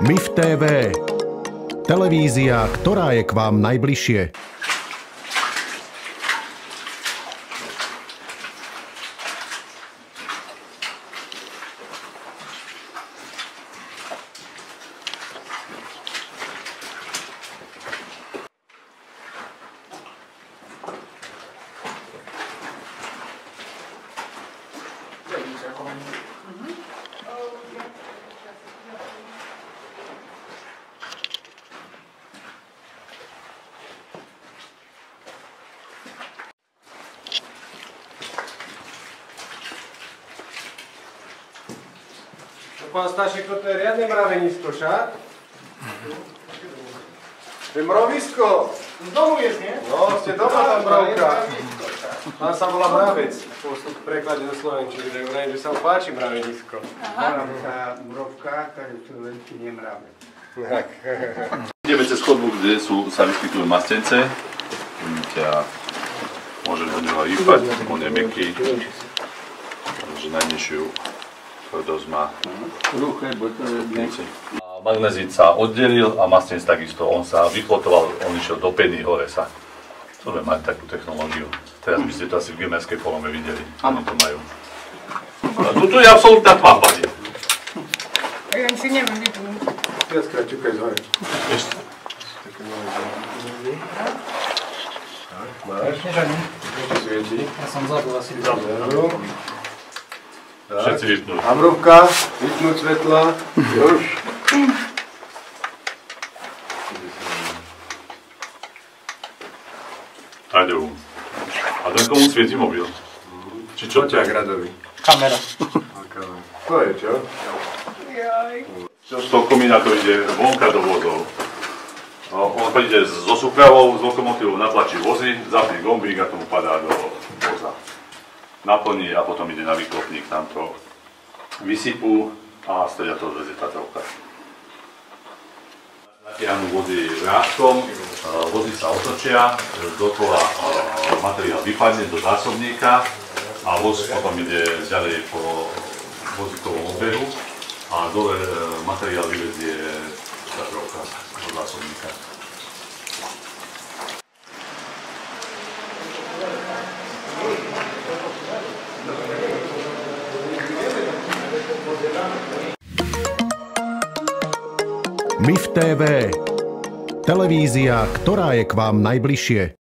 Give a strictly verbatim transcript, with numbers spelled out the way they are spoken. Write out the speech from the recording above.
MIF té vé. Televízia, ktorá je k vám najbližšie. Pán Stašek, toto je riadne mravenisko, však? To je mrovisko! Z domu je, nie? No, ste doma, pán Mravka. Pán sa volá Mravec, v preklade do slovenčiny, že vrajím, že sa mu páči mravenisko. Volám sa Mrovka, ktorý v slovenčine mravec. Tak. Ideme cez chodbu, kde sú, sa vyskytujú mastence. Ťa môže do neho rýpať, on je mäkký. Takže najnižšiu tvrdosť má. Magnezit sa oddelil a mastenec takisto, on sa vyflotoval, on išiel do peny, hore sa. Chceme mať takú technológiu. Teraz by ste to asi v Gemerskej polome videli, oni to majú. Tu je absolútna tma, pani. Ja si neviem vypnúť. Viackrát čukaj z hore. Ešte. Tak, máš. Ešte svieti. Ja som zabыл asi Dobre. Všetci vypnúť. A Mrovka, vypnúť svetla. Už. Aďou. A ten komu svieti mobil? Či čo? Poťak radový. kamera. To je čo? Čo z toho komína to ide vonka do vozov. No, on chodíte so súpravou, s lokomotívou natlačí vozy, zapne gombík a tomu padá do voza. Naplní a potom ide na výklopník, tam to vysypú a stredia to odvezie tá telka. Natiahnu vozy vrátkom, vozy sa otočia, dokola materiál vypadne do zásobníka a voz potom ide ďalej po vozíkovom obehu a dole materiál vyvezie Tatrovka do zásobníka. MIF té vé. Televízia, ktorá je k vám najbližšie.